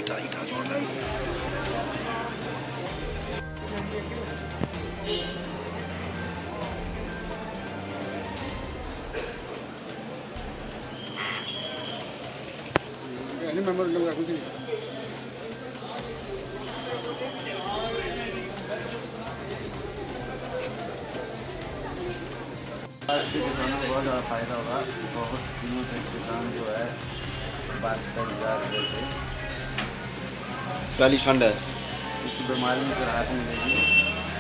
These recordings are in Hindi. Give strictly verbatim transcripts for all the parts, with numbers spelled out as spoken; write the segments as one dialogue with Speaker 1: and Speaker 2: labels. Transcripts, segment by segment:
Speaker 1: ईटा ईटा जोड़ रहा है।
Speaker 2: ini memang belum aku sih
Speaker 3: आज से किसानों को बहुत ज़्यादा फायदा होगा। बहुत दिनों से किसान जो है बारिश का इंतजार कर रहे थे।
Speaker 1: पहली ठंड है,
Speaker 3: इस बीमारी से राहत मिलेगी।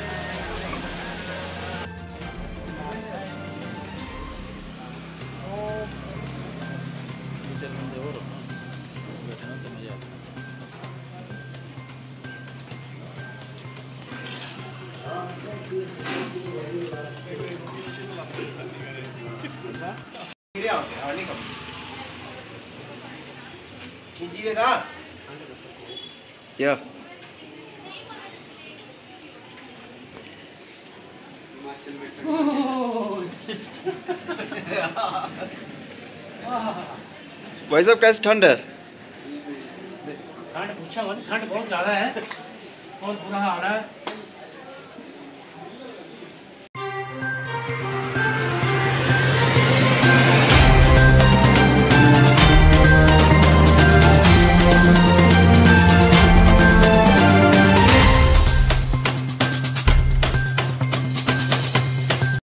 Speaker 1: या भाई साहब कैसी ठंड है?
Speaker 4: ठंड पूछा ठंड बहुत ज़्यादा है, बहुत बुरा हाल है।